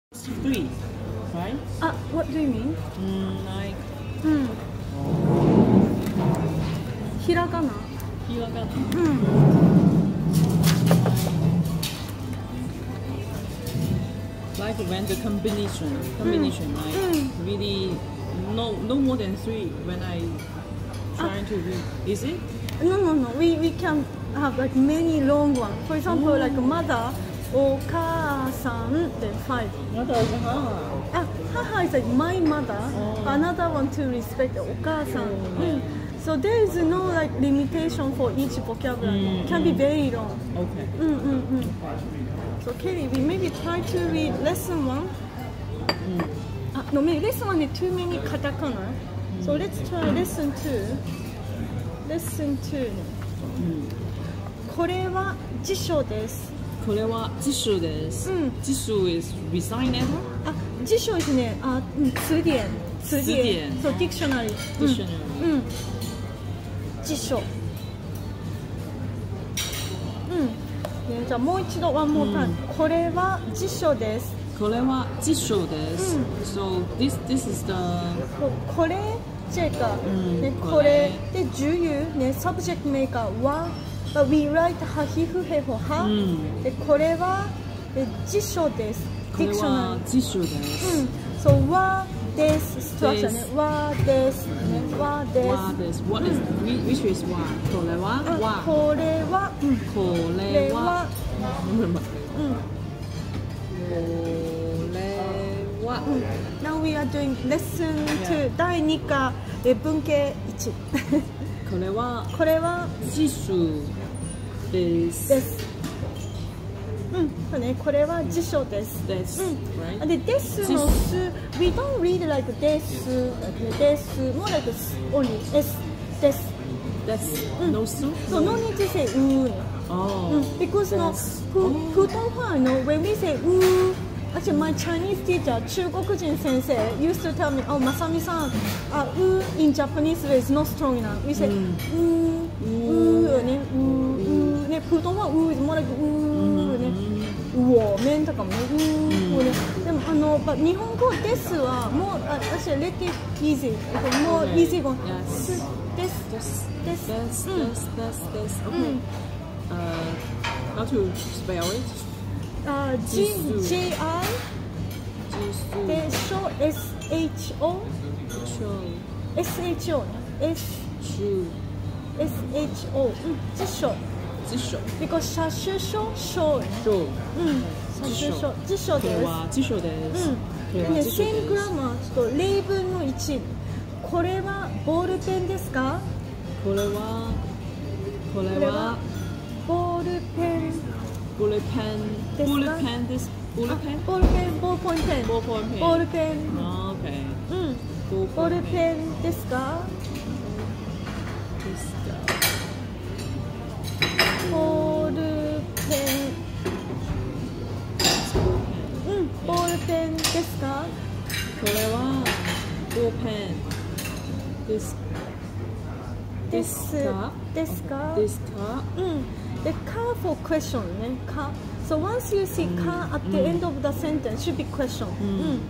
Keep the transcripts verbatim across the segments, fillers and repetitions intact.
Three, right? Ah, what do you mean? Mm, like うん。ひらがな。 ひらがな。 うん。 Like when the combination, combination, like Mm. really no no more than three when I trying to read. Is it? No, no, no. We we can have like many long ones. For example, like mother, お母さん then five. What is ha? Ah, haha is like my mother. Oh. Another one to respect お母さん. Oh, yeah. Mm. So there is no like limitation for each vocabulary. Mm, It can be very long. Okay. Mm, mm, mm. So Kelly, we maybe try to read lesson one. Mm. Ah, no, maybe lesson one is too many katakana. So let's try lesson two. Lesson two. これは辞書です。 これは辞書です。 うん辞書 is resign letter? あ、辞書ですね。あ、うん詞典。詞詞典そう、ディクショナリー。 Dictionary. うん。うん辞書。うん。ね、じゃあもう一度、ワンモータイム。これは辞書です。 これは辞書です。So this this is the ここれ、チェか。 うんね、 これこれで重有、ね、サブジェクトメーカーは、but we write はひふへほは。 うんで、これはで辞書です。 これは辞書です。 うん、そうはですストラクチャーね。はですね。はです。 わです。What is which is わ？これはうんわ。 これは、うん、ここれれはは、 うんこうん。 れは Now we are doing lesson two 第二課え文系一。 これはこれは辞書です。 です。うん、そうね。これは辞書です。 です。 うん。 Right? で、ですのす、we don't read like です、です、more like only s です。 です。No す。 そう、no need to say うね。 Oh. うん、because のです普普通話の when we say う actually my Chinese teacher 中国人先生 used to tell me oh まさみさんあう in Japanese is not strong enough we say ううねううね普通話う is more like うねうお面とかもねうねでもあの日本語ですはもうあ私は let it easy もう easy 語ですですですですですですです。Okay. Uh, how to spell it? あ G J I でしょ S H O S H O ね S S H O うん辞書辞書。 because 写真書書ね書。 うん写真書辞書こですれは辞書です。 うんでね same grammar ちょっと例文のいちこれはボールペンですかこれはこれはボールペンボールペンですかボールペンですボールペンボールペンボールポイントペンボールポイントペンボールペンあ OK うんボールペンですかですかボールペンうんボールペンですかこれはボールペンですですかですかですかうんで car for question ね car so once you see car at the end of the sentence should be question うん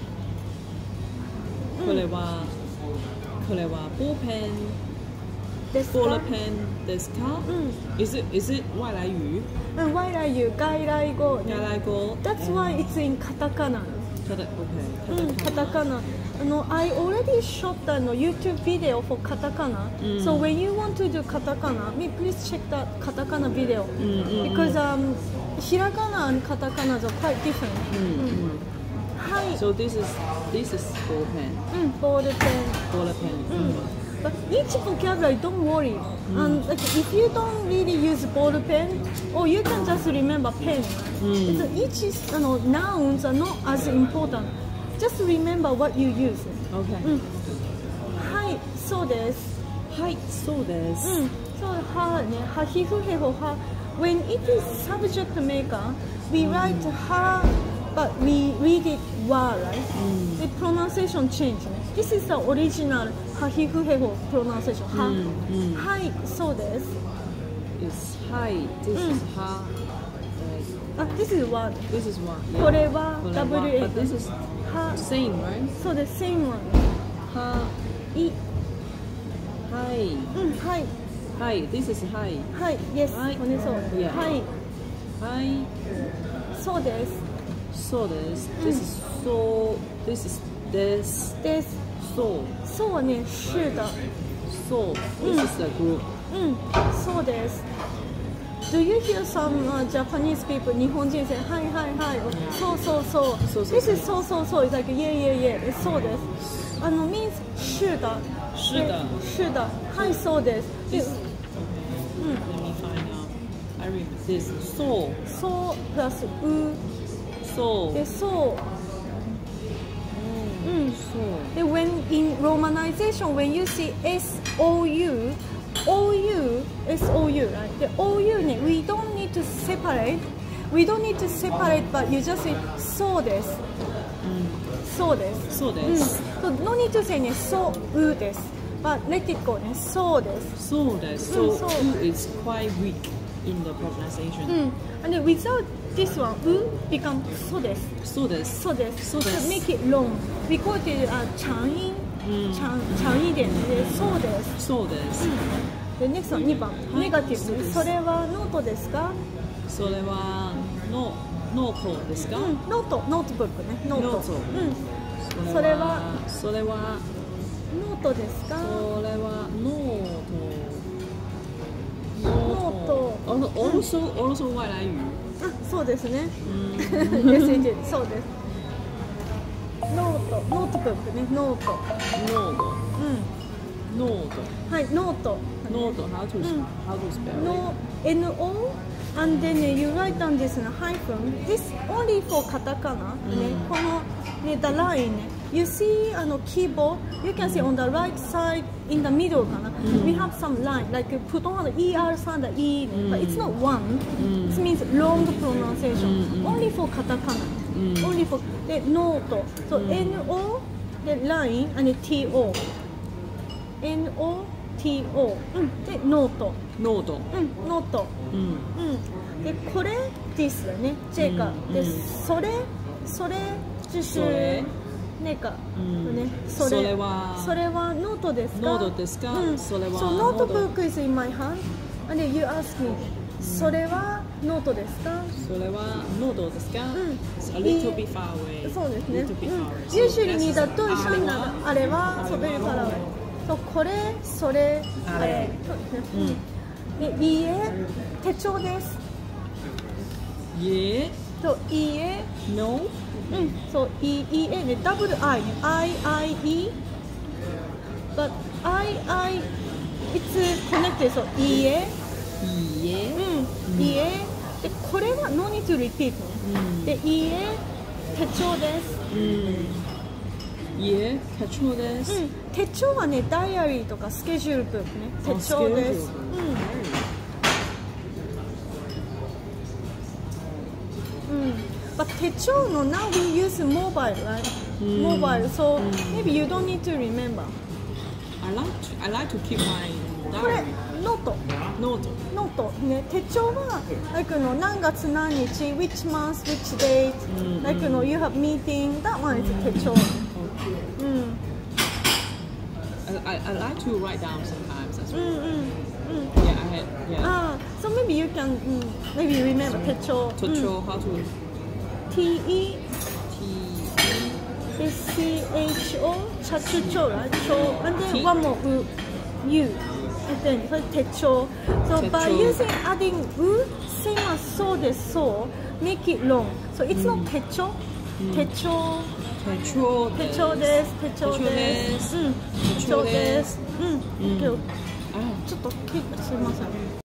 これはこれはボールペンですかボールペンですかうん Is it is it 外来語うん外来語外来語ね外来語 That's why it's in カタカナカタ OK うんカタカナあの I already shot a YouTube video for カタカナ so when you want to do カタカナ me please check that カタカナ video because um ひらがな and カタカナ are quite different はい So this is this is ball pen うんボールペン ball pen うん But each vocabulary, don't worry. Mm. And like, if you don't really use ball pen, or you can just remember pen. Mm. So each is, you know, nouns are not as important. Just remember what you use. Okay. うん、はい、そうです。 はい、そうです。 うん、そうはね、はひふへほは。When it is subject maker, we write は。But we read it wa, right? Mm. The pronunciation change. This is the original はひふへほ pronunciation. は、mm. はい、そうです。 Is はい、this is は。 あ、this is one. This is one. これはこれはダブルエイ But this is は、 same, right? そうです、same one. はいはいうん、はい。 はい This is はいはい、yes、 はいおねそう。 Yeah はい、 はいそうです。 そうです This is so This is this です。 そうそうはね、是的。 そう This is the group うん、そうです。Do you hear some、uh, Japanese people 日本人 say はいはいはい、そうそうそう。 そうそうそう This is そうそうそう。It's like yeah yeah yeah。そうです。あの means 是的。 是的是的。はい、そうです。で This Let me find out I read this そうそうプラスうそうでそう。うん。 そうで when in romanization when you see S O U O U S O U right で O U ね we don't need to separate we don't need to separate but you just say そうですそうですそうですうん、so no need to say ねそうです but let it go ねそうですそうですうん So そう U is quite weak in the pronunciation うん and then without this one う become そうですそうですそうですそうです So make it long we call it あ長音長長音でねそうですそうですで、ネクストにばん、 はいネガティブ、 そうですそれはノートですか？ それはノノートですかうん、ノート、ノートブックね、ノート。 ノートうん、それはそれはノートですか？ それはノートノート。 Also also 外来語あ、そうですね。 うん Yes, it is. そうです。ノート、ノートブックね、ノート。 ノートうん、 ノートはい、ノート。 ノート how to うん how to spell it の N O and then you write down this hyphen. This only for カタカナね。このね the line ね。You see あの keyboard. You can see on the right side in the middle かな。We have some line like 普通の E R さんだ E ね。But it's not one. It means long pronunciation. Only for カタカナ。Only for でノート。So N O で line and T O. N O T O うんでノートノートうんノートうんうんでこれ this だねチェカでそれそれ就是それねかうんねそれそれはそれはノートですかノートですかうんそれは So ノートブック is in my hand and then you ask me それはノートですかそれはノートですかん A little bit far away そうですね little bit うん far away Usually にだとシャンナああれはそれからそうこれそれあれそうですねうんでいいえ手帳ですいえといいえ No うんそういいいいえねダブル I ね I I E but I I it's connected そういいえいいえうんいいえでこれは no need to repeat ねでいいえ手帳ですうんいえ手帳ですうん手帳はねダイアリーとかスケジュールブックね手帳ですうんうん but 手帳の now we use mobile right mobile so maybe you don't need to remember I like to, I like to keep my これ diary ノートノートノートね手帳は like の何月何日 which month which date like の you have meeting that one is 手帳うん I, I, I like to write down sometimes as うん well うんうん Yeah, I had, yeah ああ so maybe you can、うん、maybe remember 手帳手帳 how to T E T S C H O 社長ら帳 and then T one more U U and then それ手帳 so 手帳 by using adding U same as そうですそう make it long so it's not 手帳手帳手帳手帳です手帳ですうん手帳ですうん OK あちょっとすいません